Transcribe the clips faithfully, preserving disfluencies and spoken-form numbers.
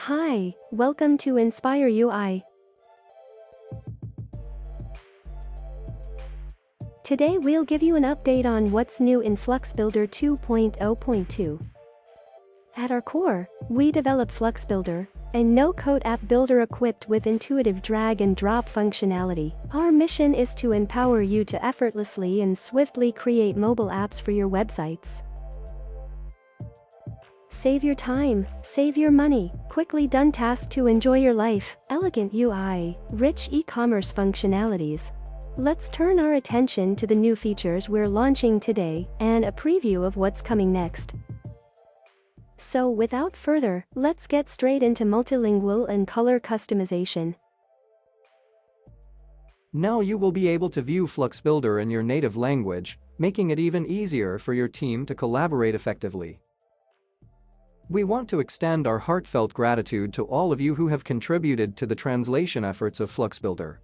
Hi, welcome to Inspire U I. Today we'll give you an update on what's new in FluxBuilder two point oh point two. At our core, we develop FluxBuilder, a no-code app builder equipped with intuitive drag-and-drop functionality. Our mission is to empower you to effortlessly and swiftly create mobile apps for your websites. Save your time, save your money, quickly done task to enjoy your life, elegant U I, rich e-commerce functionalities. Let's turn our attention to the new features we're launching today and a preview of what's coming next. So without further, let's get straight into multilingual and color customization. Now you will be able to view FluxBuilder in your native language, making it even easier for your team to collaborate effectively. We want to extend our heartfelt gratitude to all of you who have contributed to the translation efforts of FluxBuilder.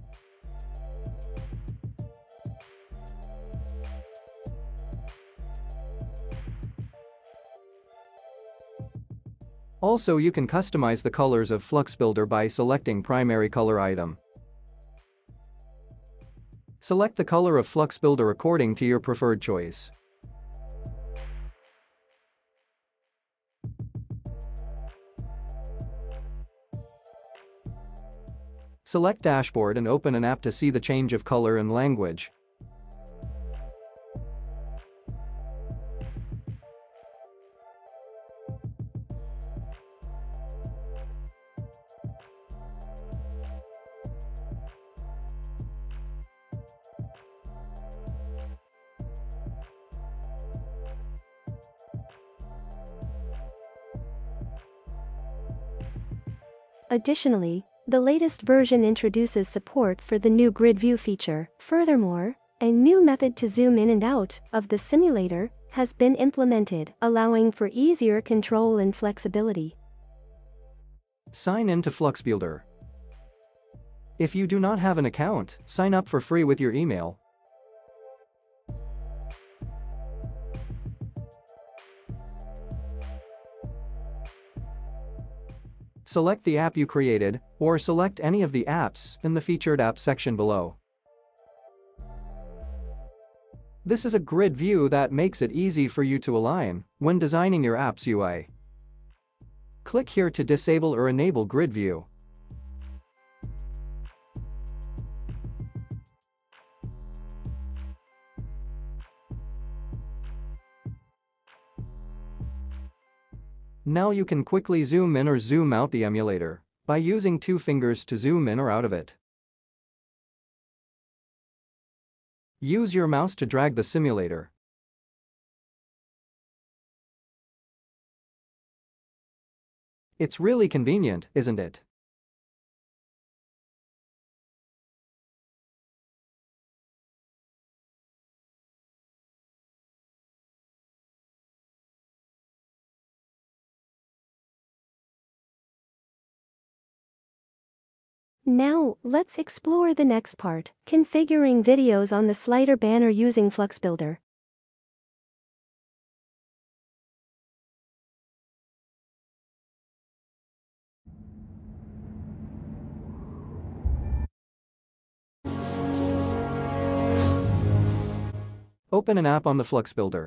Also, you can customize the colors of FluxBuilder by selecting primary color item. Select the color of FluxBuilder according to your preferred choice. Select Dashboard and open an app to see the change of color and language. Additionally, the latest version introduces support for the new grid view feature. Furthermore, a new method to zoom in and out of the simulator has been implemented, allowing for easier control and flexibility. Sign in to FluxBuilder. If you do not have an account, sign up for free with your email. Select the app you created, or select any of the apps in the Featured App section below. This is a grid view that makes it easy for you to align when designing your app's U I. Click here to disable or enable grid view. Now you can quickly zoom in or zoom out the emulator by using two fingers to zoom in or out of it. Use your mouse to drag the simulator. It's really convenient, isn't it? Now, let's explore the next part, configuring videos on the SIider banner using FluxBuilder. Open an app on the FluxBuilder.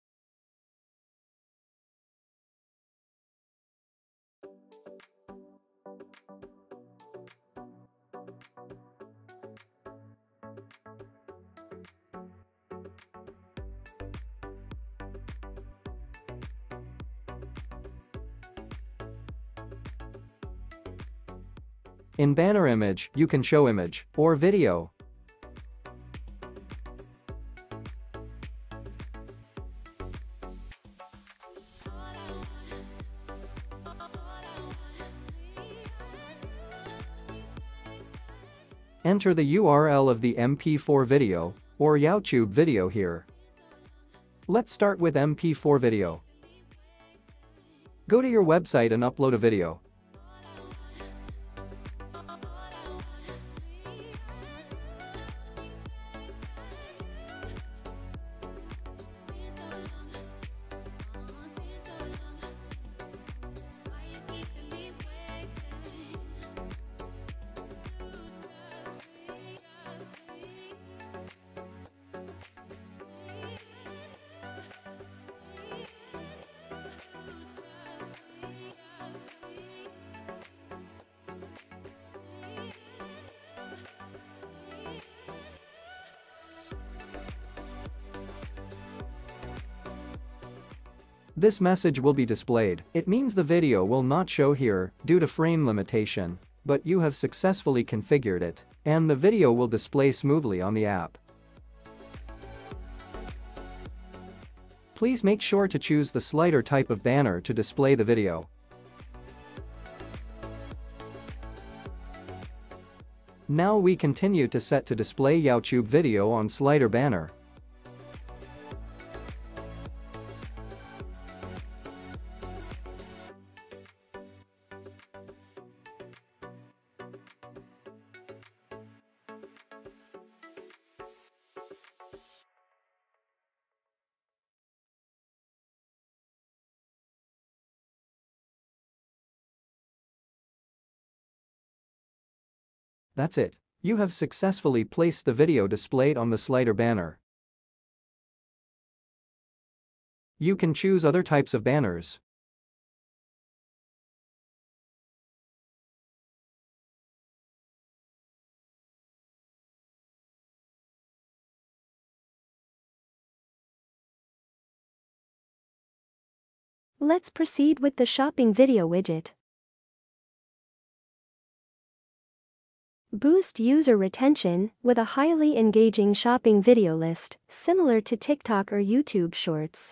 In banner image, you can show image or video. Enter the U R L of the M P four video or YouTube video here. Let's start with M P four video. Go to your website and upload a video. This message will be displayed. It means the video will not show here due to frame limitation, but you have successfully configured it, and the video will display smoothly on the app. Please make sure to choose the SIider type of banner to display the video. Now we continue to set to display YouTube video on SIider banner. That's it. You have successfully placed the video displayed on the SIider banner. You can choose other types of banners. Let's proceed with the shopping video widget. Boost user retention with a highly engaging shopping video list, similar to TikTok or YouTube Shorts.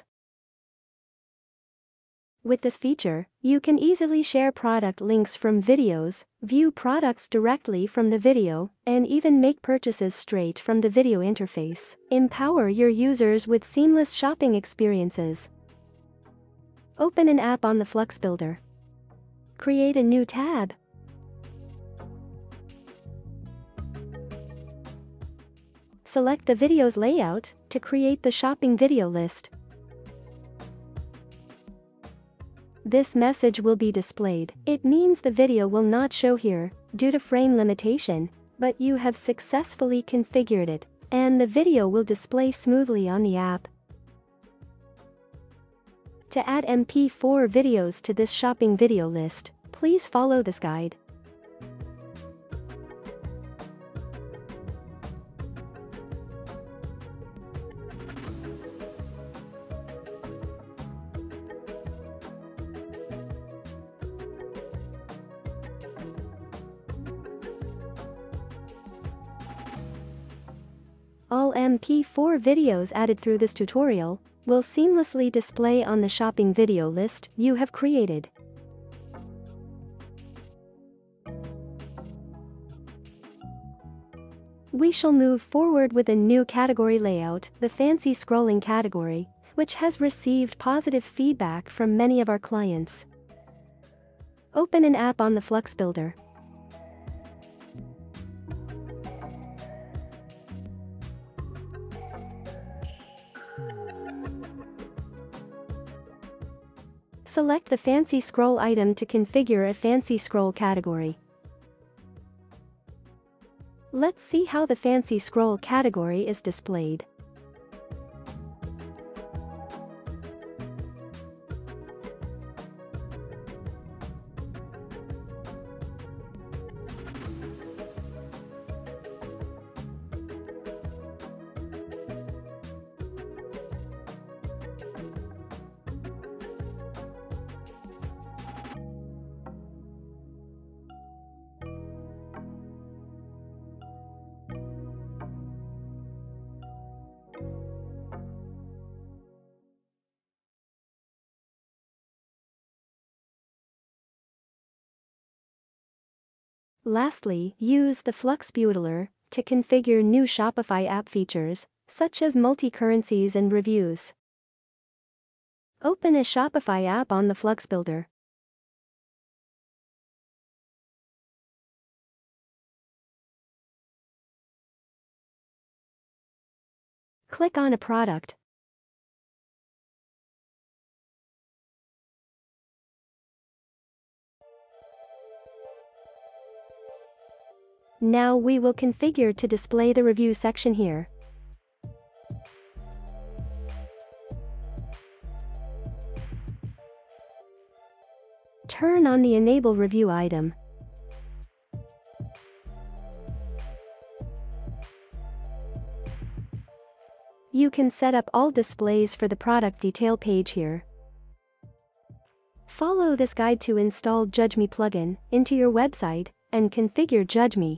With this feature, you can easily share product links from videos, view products directly from the video, and even make purchases straight from the video interface. Empower your users with seamless shopping experiences. Open an app on the FluxBuilder. Create a new tab. Select the video's layout to create the shopping video list. This message will be displayed. It means the video will not show here due to frame limitation, but you have successfully configured it, and the video will display smoothly on the app. To add M P four videos to this shopping video list, please follow this guide. All M P four videos added through this tutorial will seamlessly display on the shopping video list you have created. We shall move forward with a new category layout, the fancy scrolling category, which has received positive feedback from many of our clients. Open an app on the FluxBuilder. Select the fancy scroll item to configure a fancy scroll category. Let's see how the fancy scroll category is displayed. Lastly, use the FluxBuilder to configure new Shopify app features, such as multi-currencies and reviews. Open a Shopify app on the FluxBuilder. Click on a product. Now we will configure to display the review section here. Turn on the Enable Review item. You can set up all displays for the product detail page here. Follow this guide to install JudgeMe plugin into your website and configure JudgeMe.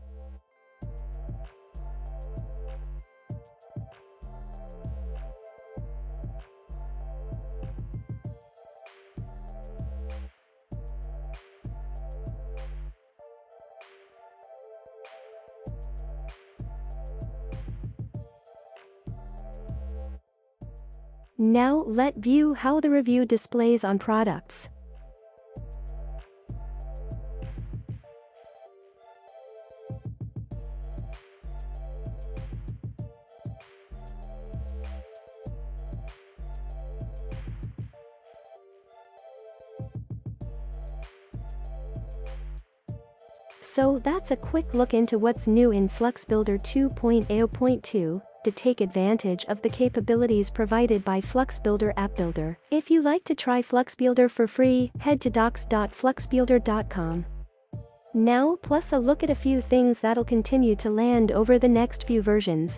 Now let's view how the review displays on products. So that's a quick look into what's new in FluxBuilder two point oh point two. To take advantage of the capabilities provided by FluxBuilder App Builder. If you like to try FluxBuilder for free, head to docs dot flux builder dot com. Now, plus a look at a few things that'll continue to land over the next few versions.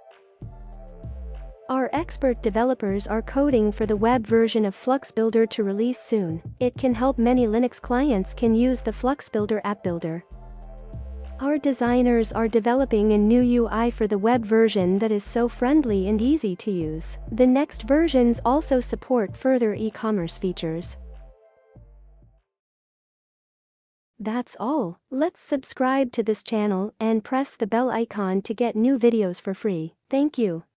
Our expert developers are coding for the web version of FluxBuilder to release soon. It can help many Linux clients can use the FluxBuilder App Builder. Our designers are developing a new U I for the web version that is so friendly and easy to use. The next versions also support further e-commerce features. That's all. Let's subscribe to this channel and press the bell icon to get new videos for free. Thank you.